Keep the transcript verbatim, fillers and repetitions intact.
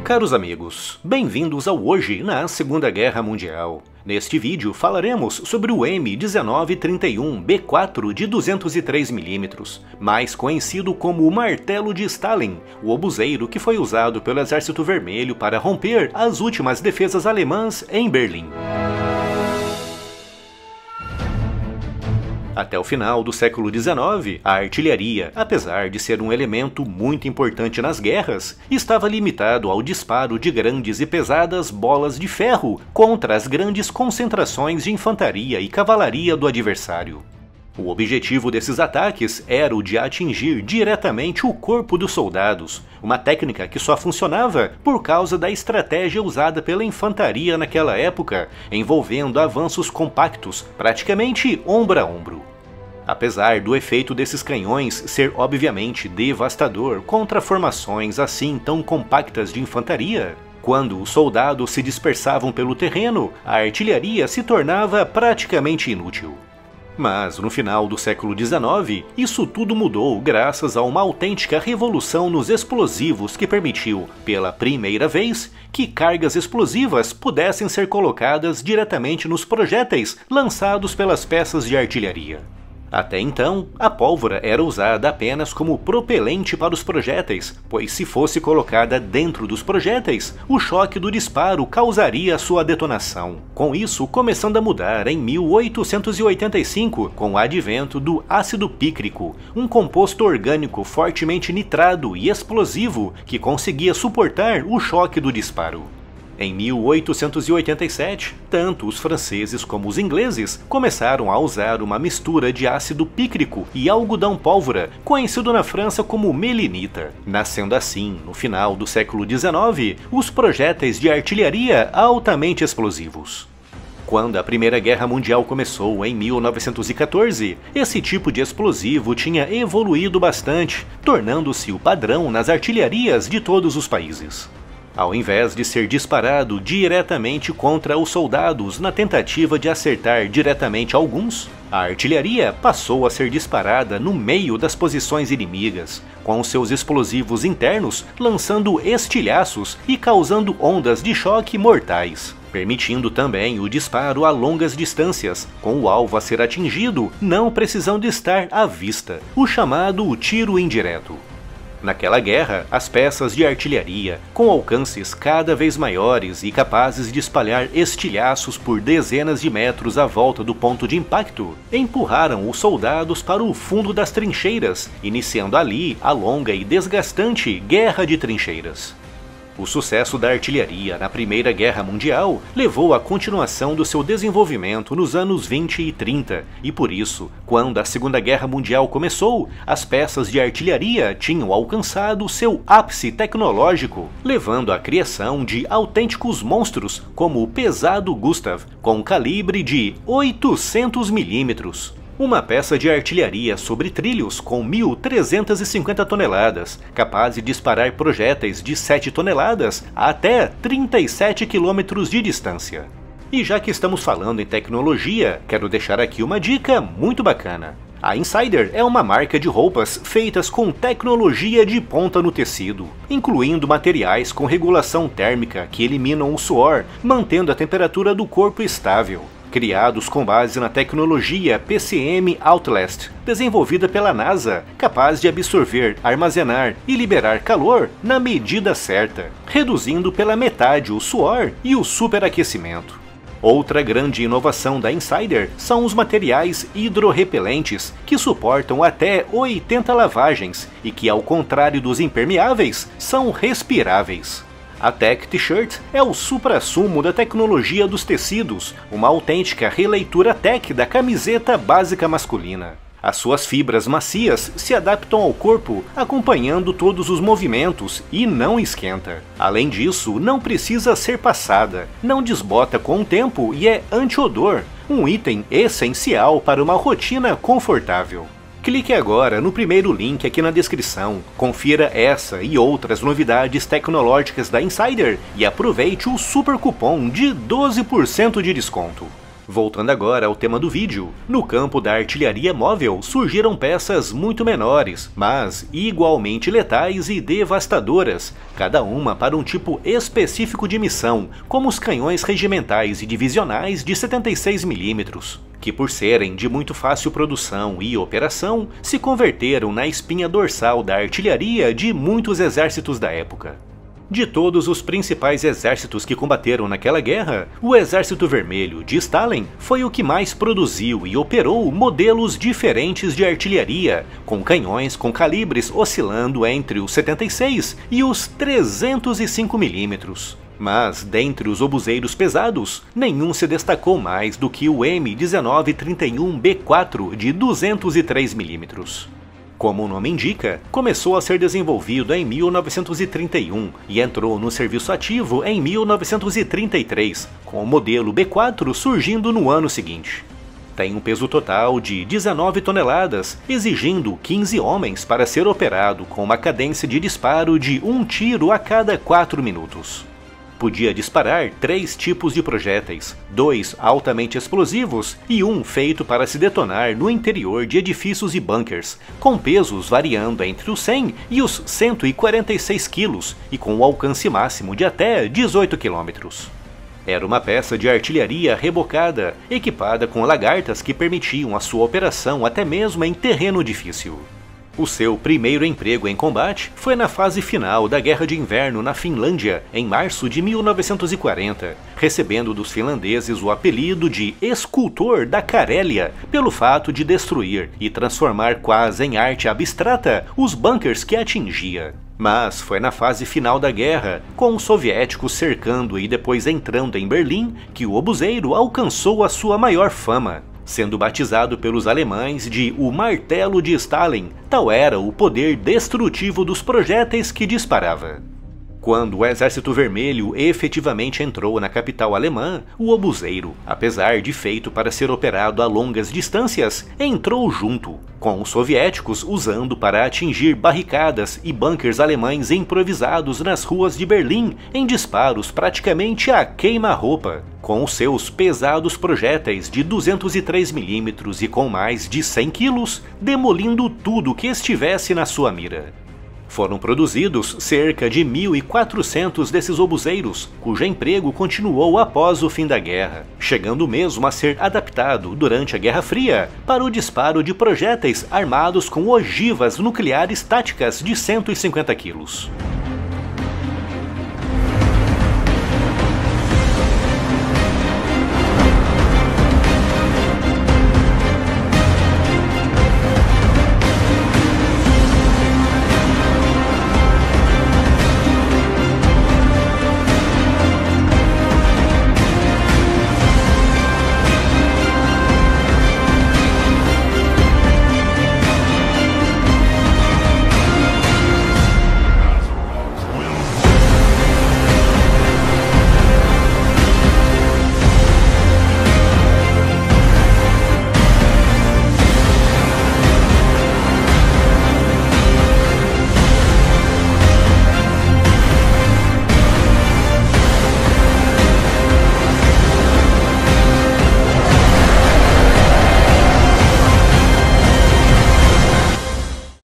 Caros amigos, bem-vindos ao Hoje na Segunda Guerra Mundial. Neste vídeo falaremos sobre o M dezenove trinta e um B quatro de duzentos e três milímetros, mais conhecido como o Martelo de Stalin, o obuseiro que foi usado pelo Exército Vermelho para romper as últimas defesas alemãs em Berlim. Até o final do século dezenove, a artilharia, apesar de ser um elemento muito importante nas guerras, estava limitado ao disparo de grandes e pesadas bolas de ferro contra as grandes concentrações de infantaria e cavalaria do adversário. O objetivo desses ataques era o de atingir diretamente o corpo dos soldados, uma técnica que só funcionava por causa da estratégia usada pela infantaria naquela época, envolvendo avanços compactos, praticamente ombro a ombro. Apesar do efeito desses canhões ser obviamente devastador contra formações assim tão compactas de infantaria, quando os soldados se dispersavam pelo terreno, a artilharia se tornava praticamente inútil. Mas no final do século dezenove, isso tudo mudou graças a uma autêntica revolução nos explosivos que permitiu, pela primeira vez, que cargas explosivas pudessem ser colocadas diretamente nos projéteis lançados pelas peças de artilharia. Até então, a pólvora era usada apenas como propelente para os projéteis, pois se fosse colocada dentro dos projéteis, o choque do disparo causaria sua detonação. Com isso, começando a mudar em mil oitocentos e oitenta e cinco, com o advento do ácido pícrico, um composto orgânico fortemente nitrado e explosivo que conseguia suportar o choque do disparo. Em mil oitocentos e oitenta e sete, tanto os franceses como os ingleses começaram a usar uma mistura de ácido pícrico e algodão pólvora, conhecido na França como melinita, nascendo assim, no final do século dezenove, os projéteis de artilharia altamente explosivos. Quando a Primeira Guerra Mundial começou em mil novecentos e quatorze, esse tipo de explosivo tinha evoluído bastante, tornando-se o padrão nas artilharias de todos os países. Ao invés de ser disparado diretamente contra os soldados na tentativa de acertar diretamente alguns, a artilharia passou a ser disparada no meio das posições inimigas, com seus explosivos internos lançando estilhaços e causando ondas de choque mortais, permitindo também o disparo a longas distâncias, com o alvo a ser atingido não precisando estar à vista, o chamado tiro indireto. Naquela guerra, as peças de artilharia, com alcances cada vez maiores e capazes de espalhar estilhaços por dezenas de metros à volta do ponto de impacto, empurraram os soldados para o fundo das trincheiras, iniciando ali a longa e desgastante Guerra de Trincheiras. O sucesso da artilharia na Primeira Guerra Mundial levou à continuação do seu desenvolvimento nos anos vinte e trinta, e por isso, quando a Segunda Guerra Mundial começou, as peças de artilharia tinham alcançado seu ápice tecnológico, levando à criação de autênticos monstros como o pesado Gustav, com calibre de oitocentos milímetros. Uma peça de artilharia sobre trilhos com mil trezentas e cinquenta toneladas, capaz de disparar projéteis de sete toneladas a até trinta e sete quilômetros de distância. E já que estamos falando em tecnologia, quero deixar aqui uma dica muito bacana. A Insider é uma marca de roupas feitas com tecnologia de ponta no tecido, incluindo materiais com regulação térmica que eliminam o suor, mantendo a temperatura do corpo estável. Criados com base na tecnologia P C M Outlast, desenvolvida pela NASA, capaz de absorver, armazenar e liberar calor na medida certa, reduzindo pela metade o suor e o superaquecimento. Outra grande inovação da Insider são os materiais hidrorrepelentes, que suportam até oitenta lavagens e que, ao contrário dos impermeáveis, são respiráveis. A Tech T-Shirt é o suprassumo da tecnologia dos tecidos, uma autêntica releitura tech da camiseta básica masculina. As suas fibras macias se adaptam ao corpo, acompanhando todos os movimentos e não esquenta. Além disso, não precisa ser passada, não desbota com o tempo e é anti-odor, um item essencial para uma rotina confortável. Clique agora no primeiro link aqui na descrição, confira essa e outras novidades tecnológicas da Insider e aproveite o super cupom de doze por cento de desconto. Voltando agora ao tema do vídeo, no campo da artilharia móvel surgiram peças muito menores, mas igualmente letais e devastadoras, cada uma para um tipo específico de missão, como os canhões regimentais e divisionais de setenta e seis milímetros, que por serem de muito fácil produção e operação, se converteram na espinha dorsal da artilharia de muitos exércitos da época. De todos os principais exércitos que combateram naquela guerra, o Exército Vermelho de Stalin foi o que mais produziu e operou modelos diferentes de artilharia, com canhões com calibres oscilando entre os setenta e seis e os trezentos e cinco milímetros. Mas, dentre os obuseiros pesados, nenhum se destacou mais do que o M dezenove trinta e um B quatro de duzentos e três milímetros. Como o nome indica, começou a ser desenvolvido em mil novecentos e trinta e um e entrou no serviço ativo em mil novecentos e trinta e três, com o modelo B quatro surgindo no ano seguinte. Tem um peso total de dezenove toneladas, exigindo quinze homens para ser operado com uma cadência de disparo de um tiro a cada quatro minutos. Podia disparar três tipos de projéteis, dois altamente explosivos e um feito para se detonar no interior de edifícios e bunkers, com pesos variando entre os cem e os cento e quarenta e seis quilos e com um alcance máximo de até dezoito quilômetros. Era uma peça de artilharia rebocada, equipada com lagartas que permitiam a sua operação até mesmo em terreno difícil. O seu primeiro emprego em combate foi na fase final da Guerra de Inverno na Finlândia, em março de mil novecentos e quarenta, recebendo dos finlandeses o apelido de Escultor da Carélia, pelo fato de destruir e transformar quase em arte abstrata os bunkers que atingia. Mas foi na fase final da guerra, com os soviéticos cercando e depois entrando em Berlim, que o obuseiro alcançou a sua maior fama, sendo batizado pelos alemães de o Martelo de Stalin, tal era o poder destrutivo dos projéteis que disparava. Quando o Exército Vermelho efetivamente entrou na capital alemã, o obuseiro, apesar de feito para ser operado a longas distâncias, entrou junto, com os soviéticos usando para atingir barricadas e bunkers alemães improvisados nas ruas de Berlim em disparos praticamente a queima-roupa, com os seus pesados projéteis de duzentos e três milímetros e com mais de cem quilos, demolindo tudo que estivesse na sua mira. Foram produzidos cerca de mil e quatrocentos desses obuseiros, cujo emprego continuou após o fim da guerra, chegando mesmo a ser adaptado durante a Guerra Fria para o disparo de projéteis armados com ogivas nucleares táticas de cento e cinquenta quilos.